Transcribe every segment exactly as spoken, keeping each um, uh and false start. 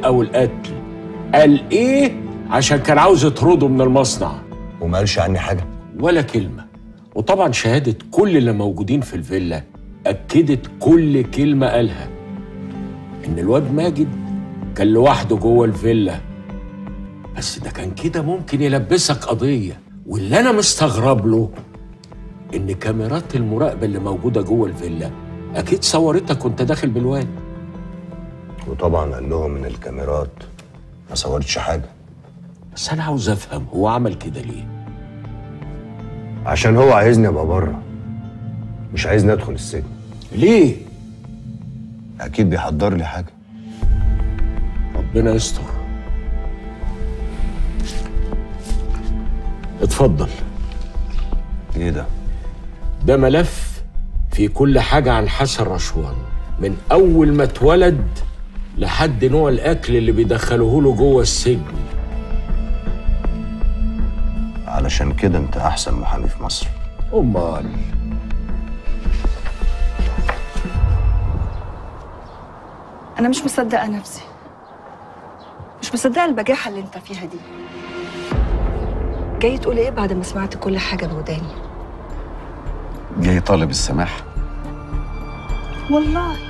السرقة والقتل. قال إيه عشان كان عاوز يطرده من المصنع. وما قالش عني حاجة ولا كلمة. وطبعا شهادة كل اللي موجودين في الفيلا أكدت كل كلمة قالها، إن الواد ماجد كان لوحده جوه الفيلا. بس ده كان كده ممكن يلبسك قضية. واللي أنا مستغرب له إن كاميرات المراقبة اللي موجودة جوه الفيلا أكيد صورتك وأنت داخل بالواد. وطبعا قال لهم إن الكاميرات ما صورتش حاجة. بس أنا عاوز أفهم هو عمل كده ليه؟ عشان هو عايزني أبقى بره، مش عايزني أدخل السجن. ليه؟ أكيد بيحضر لي حاجة. ربنا يستر. اتفضل. ايه ده؟ ده ملف فيه كل حاجة عن حسن رشوان، من أول ما اتولد لحد نوع الأكل اللي بيدخلوه له جوه السجن. علشان كده أنت أحسن محامي في مصر. أمال. أنا مش مصدقة نفسي، مش مصدقة البجاحة اللي أنت فيها دي. جاي تقول إيه بعد ما سمعت كل حاجة بوداني؟ جاي طالب السماح. والله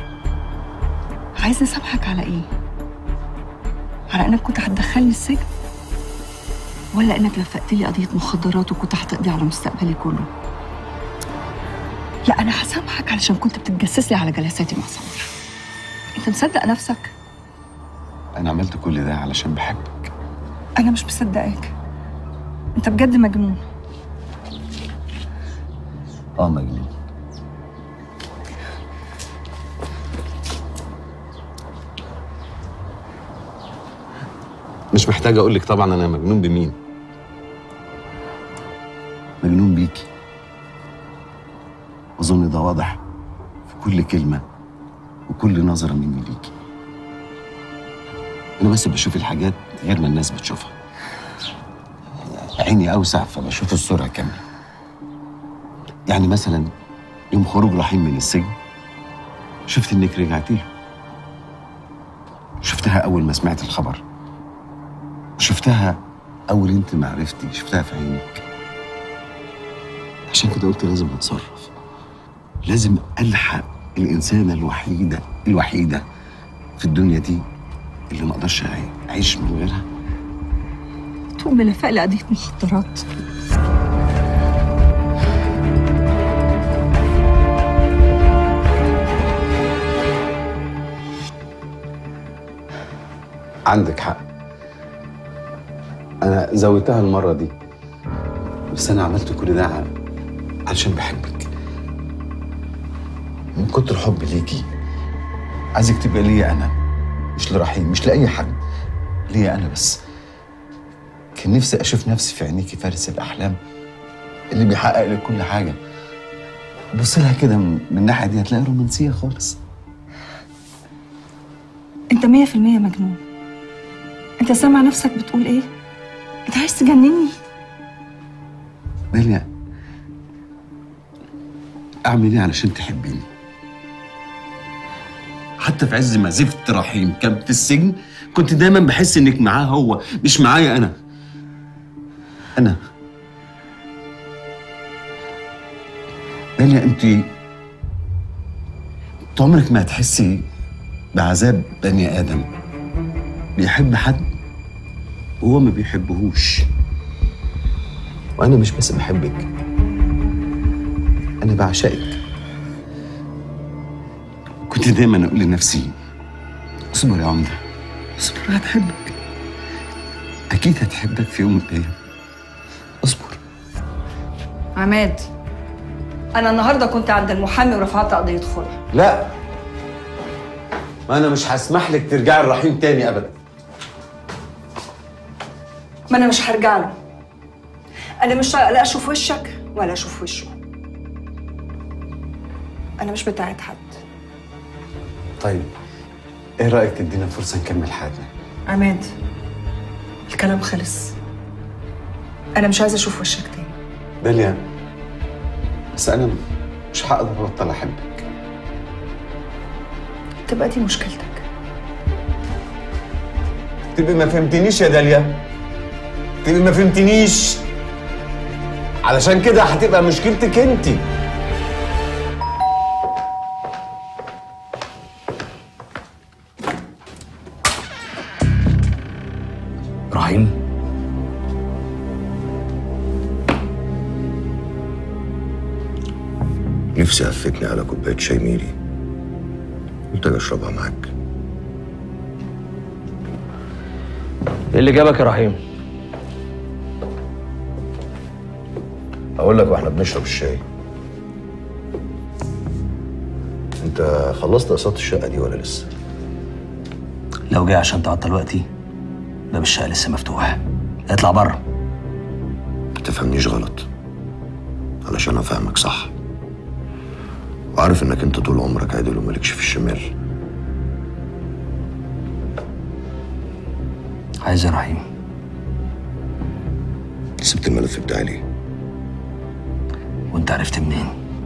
عايزة أسامحك على إيه؟ على إنك كنت هتدخلني السجن؟ ولا إنك لفقت لي قضية مخدرات وكنت هتقضي على مستقبلي كله؟ لا، أنا هسامحك علشان كنت بتتجسس لي على جلساتي مع سمر. أنت مصدق نفسك؟ أنا عملت كل ده علشان بحبك. أنا مش مصدقاك. أنت بجد مجنون. آه مجنون. مش محتاج أقول لك طبعًا أنا مجنون بمين. مجنون بيكي. أظن ده واضح في كل كلمة وكل نظرة مني ليكي. أنا بس بشوف الحاجات غير ما الناس بتشوفها. عيني أوسع فبشوف الصورة كاملة. يعني مثلا يوم خروج رحيم من السجن شفت إنك رجعتي له. شفتها أول ما سمعت الخبر. شفتها أول أنت ما عرفتي، شفتها في عينك. عشان كده قلت لازم أتصرف. لازم ألحق الإنسانة الوحيدة الوحيدة في الدنيا دي اللي ما اقدرش اعيش من غيرها. تقوم بلفق لي قضية مخدرات. عندك حق. انا زودتها المرة دي، بس انا عملت كل ده علشان بحبك. من كتر حبي ليكي عايزك تبقى ليا انا، مش لرحيم، مش لأي حد، ليا أنا بس. كان نفسي أشوف نفسي في عينيكي فارس الأحلام اللي بيحقق لك كل حاجة. بص لها كده من الناحية دي هتلاقي رومانسية خالص. أنت مية في المية مجنون. أنت سامع نفسك بتقول إيه؟ أنت عايز تجنني؟ داليا، أعمل إيه علشان تحبيني؟ حتى في عز ما زفت رحيم كان في السجن كنت دايما بحس انك معاه هو، مش معايا انا. انا داليا، انت انت عمرك ما هتحسي بعذاب بني ادم بيحب حد وهو ما بيحبهوش. وانا مش بس بحبك، انا بعشقك. كنت دايما اقول لنفسي اصبر يا عمده، اصبر، هتحبك، اكيد هتحبك في يوم من الايام، اصبر. عماد، انا النهارده كنت عند المحامي ورفعت قضيه خلع. لا، ما انا مش هسمح لك ترجعي الرحيم تاني ابدا. ما انا مش هرجع له. انا مش طايقه لا اشوف وشك ولا اشوف وشه. انا مش بتاعت حد. طيب ايه رايك تدينا فرصه نكمل حياتنا؟ عماد، الكلام خلص. انا مش عايزه اشوف وشك تاني. داليا، بس انا مش هقدر ابطل احبك. تبقى دي مشكلتك. تبقي ما فهمتنيش يا داليا، تبقي ما فهمتنيش، علشان كده هتبقى مشكلتك انت. رحيم، نفسي هفتني على كوبايه شاي ميري، قلت اجي اشربها معاك. ايه اللي جابك يا رحيم؟ اقول لك واحنا بنشرب الشاي، انت خلصت اقساط الشقه دي ولا لسه؟ لو جاي عشان تعطل وقتي، باب الشقه لسه مفتوح، اطلع بره. ما تفهمنيش غلط، علشان افهمك صح، وعارف انك انت طول عمرك عادل ومالكش في الشمال. عايز يا رحيم؟ سبت الملف بتاعي ليه؟ وانت عرفت منين؟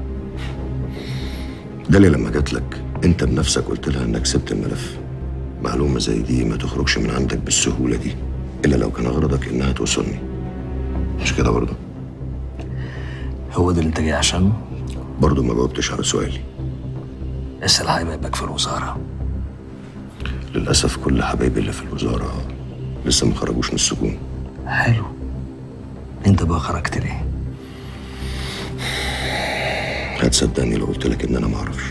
داليا لما جات لك انت بنفسك قلت لها انك سبت الملف. معلومه زي دي ما تخرجش من عندك بالسهوله دي الا لو كان غرضك انها توصلني، مش كده برضه؟ هو ده اللي انت جاي عشانه؟ برضه ما جاوبتش على سؤالي. اسال حبايبك في الوزاره. للاسف كل حبايبي اللي في الوزاره لسه ما خرجوش من السجون. حلو، انت بقى خرجت ليه؟ هتصدقني لو قلت لك ان انا ما اعرفش.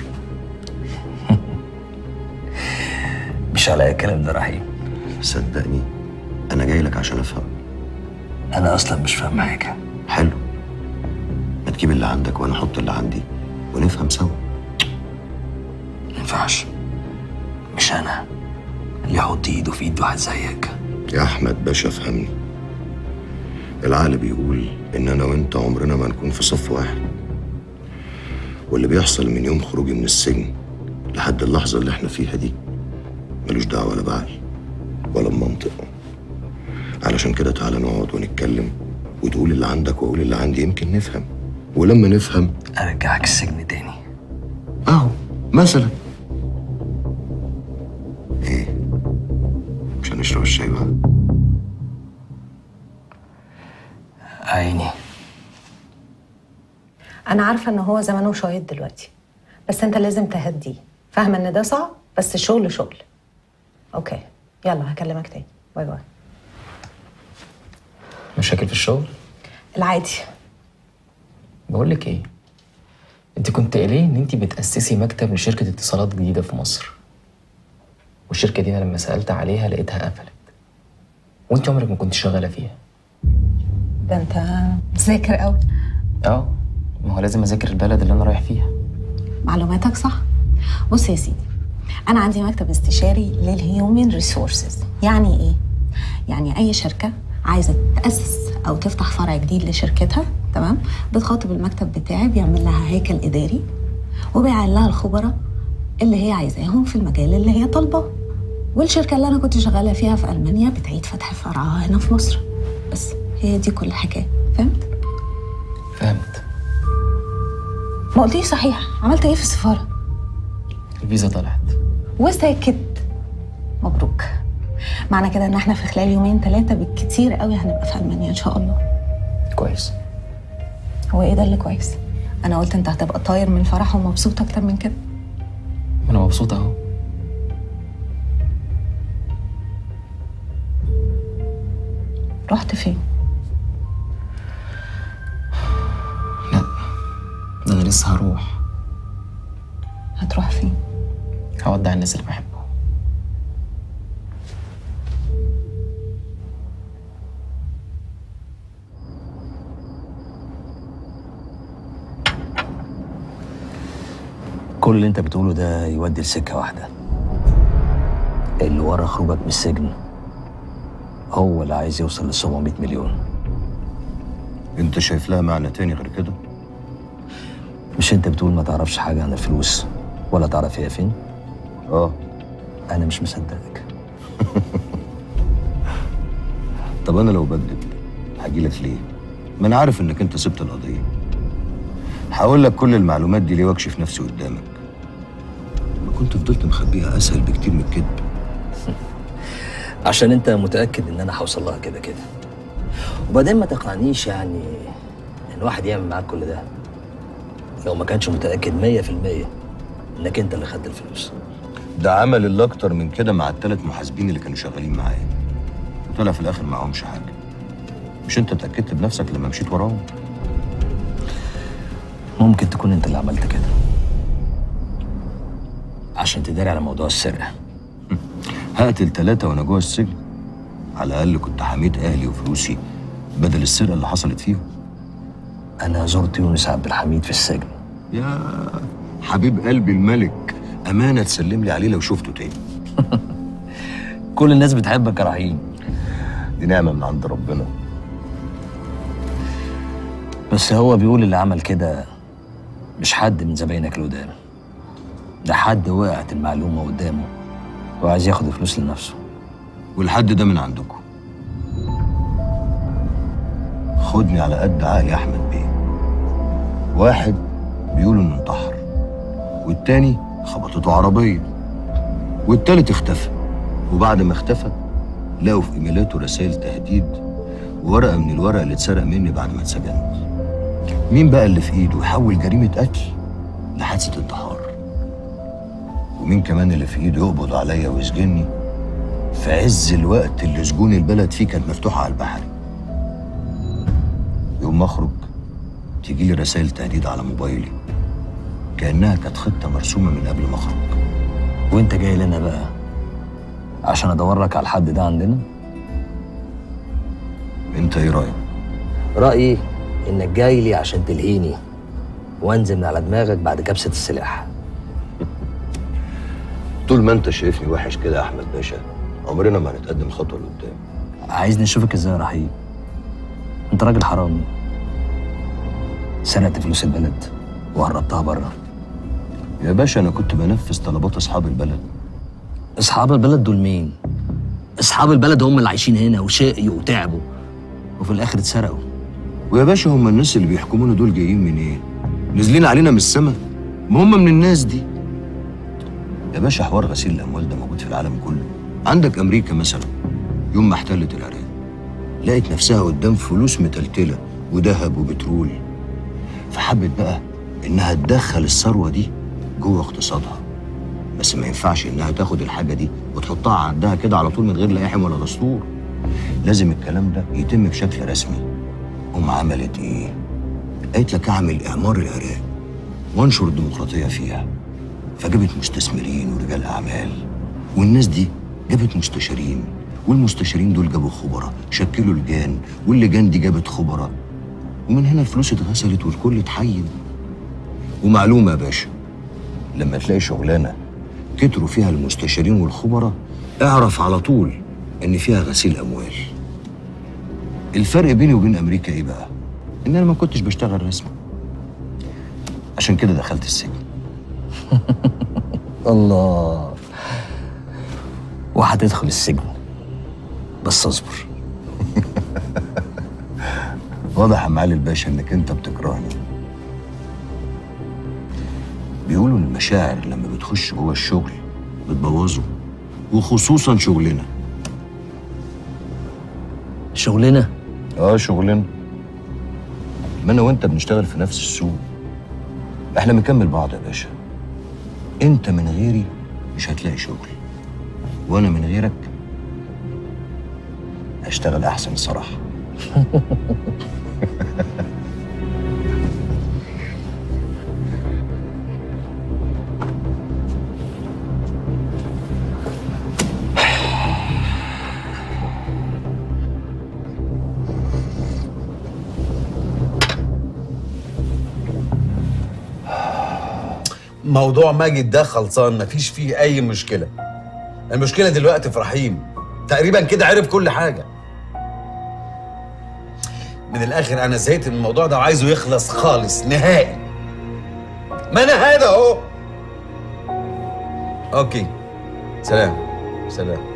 مش على الكلام ده رحيم. صدقني انا جاي لك عشان افهم. انا اصلا مش فاهم حاجه. حلو، ما تجيب اللي عندك وانا احط اللي عندي ونفهم سوا. ما ينفعش، مش انا اللي يحط ايده في ايد واحد زيك. يا احمد باشا فهمني، العقل بيقول ان انا وانت عمرنا ما نكون في صف واحد، واللي بيحصل من يوم خروجي من السجن لحد اللحظه اللي احنا فيها دي ملوش دعوه ولا بعقل ولا بمنطق. علشان كده تعالى نقعد ونتكلم وتقول اللي عندك واقول اللي عندي، يمكن نفهم، ولما نفهم ارجعك السجن تاني. اهو مثلا. ايه، مش هنشرب الشاي بقى؟ عيني. أنا عارفة إن هو زمانه شايط دلوقتي، بس أنت لازم تهديه. فاهمة إن ده صعب، بس الشغل شغل. أوكي، يلا هكلمك تاني. باي باي. مشاكل في الشغل؟ العادي. بقول لك إيه؟ أنت كنت قايلة إن أنت بتأسسي مكتب لشركة اتصالات جديدة في مصر. والشركة دي أنا لما سألت عليها لقيتها قفلت. وأنت عمرك ما كنت شغالة فيها. ده أنت مذاكر قوي. أه، ما هو لازم أذاكر البلد اللي أنا رايح فيها. معلوماتك صح. بص يا سيدي، أنا عندي مكتب استشاري للهيومن ريسورسز. يعني إيه؟ يعني أي شركة عايزة تأسس أو تفتح فرع جديد لشركتها، تمام؟ بتخاطب المكتب بتاعي، بيعمل لها هيكل إداري وبيعين لها الخبراء اللي هي عايزاهم في المجال اللي هي طالباه. والشركة اللي أنا كنت شغالة فيها في ألمانيا بتعيد فتح فرعها هنا في مصر. بس هي دي كل الحكاية. فهمت؟ فهمت. ما قلتليش صحيح، عملت إيه في السفارة؟ الفيزا طلعت. وساكت. مبروك. معنى كده إن إحنا في خلال يومين ثلاثة بالكتير قوي هنبقى في ألمانيا إن شاء الله. كويس. هو إيه ده اللي كويس؟ أنا قلت أنت هتبقى طاير من الفرح ومبسوط أكتر من كده. أنا مبسوط أهو. رحت فين؟ لا، ده أنا لسه هروح. هتروح فين؟ هودع الناس اللي بحبهم. كل اللي انت بتقوله ده يودي لسكه واحده. اللي ورا خروجك من السجن هو اللي عايز يوصل ل سبعمية مليون. انت شايف لها معنى تاني غير كده؟ مش انت بتقول ما تعرفش حاجه عن الفلوس ولا تعرف هي فين؟ اه. انا مش مصدقك. طب انا لو بكذب هجيلك ليه؟ ما انا عارف انك انت سبت القضيه. هقول لك كل المعلومات دي ليه واكشف نفسي قدامك. ما كنت فضلت مخبيها اسهل بكتير من الكذب. عشان انت متاكد ان انا هوصل لها كده كده. وبعدين ما تقنعنيش يعني ان واحد يعمل معاك كل ده لو ما كانش متاكد مية في المية انك انت اللي خدت الفلوس. ده عمل اللي اكتر من كده مع الثلاث محاسبين اللي كانوا شغالين معايا، وطلع في الاخر معهمش حاجه. مش انت اتاكدت بنفسك لما مشيت وراهم؟ ممكن تكون انت اللي عملت كده عشان تداري على موضوع السرقه. هقتل ثلاثه وانا جوه السجن؟ على الاقل كنت حميت اهلي وفلوسي بدل السرقه اللي حصلت فيهم. انا زرت يونس عبد الحميد في السجن. يا حبيب قلبي الملك، امانه تسلم لي عليه لو شفته تاني. كل الناس بتحبك يا رحيم. دي نعمه من عند ربنا. بس هو بيقول اللي عمل كده مش حد من زباينك القدام، ده حد وقعت المعلومه قدامه وعايز ياخد الفلوس لنفسه. والحد ده من عندكم؟ خدني على قد عقلي احمد بيه. واحد بيقولوا انه انتحر، والتاني خبطته عربيه، والتالت اختفى. وبعد ما اختفى لقوا في ايميلاته رسائل تهديد وورقه من الورق اللي اتسرق مني بعد ما اتسجنت. مين بقى اللي في ايده يحول جريمه قتل لحادثه انتحار؟ ومين كمان اللي في ايده يقبض عليا ويسجني في عز الوقت اللي سجون البلد فيه كانت مفتوحه على البحر؟ يوم ما اخرج تيجي لي رسائل تهديد على موبايلي كانها كانت خطه مرسومه من قبل ما اخرج. وانت جاي لنا بقى عشان ادور لك على الحد ده عندنا؟ انت ايه رايك؟ رايي انك جاي لي عشان تلهيني وانزل من على دماغك بعد كبسه السلاح. طول ما انت شايفني وحش كده يا احمد باشا عمرنا ما هنتقدم خطوه لقدام. عايزني اشوفك ازاي يا رحيم؟ انت راجل حرامي، سرقت فلوس البلد وهربتها بره. يا باشا انا كنت بنفذ طلبات اصحاب البلد. اصحاب البلد دول مين؟ اصحاب البلد هم اللي عايشين هنا وشقيوا وتعبوا وفي الاخر اتسرقوا. ويا باشا هم الناس اللي بيحكمونا دول جايين منين؟ إيه؟ نازلين علينا من السما؟ ما هم من الناس دي. يا باشا حوار غسيل الاموال ده موجود في العالم كله. عندك امريكا مثلا يوم ما احتلت العراق لقت نفسها قدام فلوس متلتله وذهب وبترول، فحبت بقى انها تدخل الثروه دي جوه اقتصادها. بس ما ينفعش انها تاخد الحاجه دي وتحطها عندها كده على طول من غير لائحه ولا دستور. لازم الكلام ده يتم بشكل رسمي. قوم عملت ايه؟ قالت لك اعمل اعمار العراق وانشر الديمقراطيه فيها. فجابت مستثمرين ورجال اعمال، والناس دي جابت مستشارين، والمستشارين دول جابوا خبراء شكلوا لجان، واللجان دي جابت خبراء، ومن هنا الفلوس اتغسلت والكل اتحين. ومعلومه يا باشا، لما تلاقي شغلانه كتروا فيها المستشارين والخبراء اعرف على طول ان فيها غسيل اموال. الفرق بيني وبين امريكا ايه بقى؟ ان انا ما كنتش بشتغل رسمي، عشان كده دخلت السجن. الله، وهتدخل السجن بس اصبر. واضح يا معالي الباشا انك انت بتكرهني. بيقولوا ان المشاعر لما بتخش جوه الشغل بتبوظه، وخصوصا شغلنا. شغلنا؟ اه شغلنا. ما انا وانت بنشتغل في نفس السوق، احنا بنكمل بعض يا باشا. انت من غيري مش هتلاقي شغل، وانا من غيرك هشتغل احسن الصراحه. موضوع ماجد ده خلصان، مفيش فيه أي مشكلة. المشكلة دلوقتي في رحيم، تقريبا كده عرف كل حاجة. من الآخر أنا زهقت من الموضوع ده وعايزه يخلص خالص نهائي. ما أنا هذا أهو. أوكي، سلام سلام.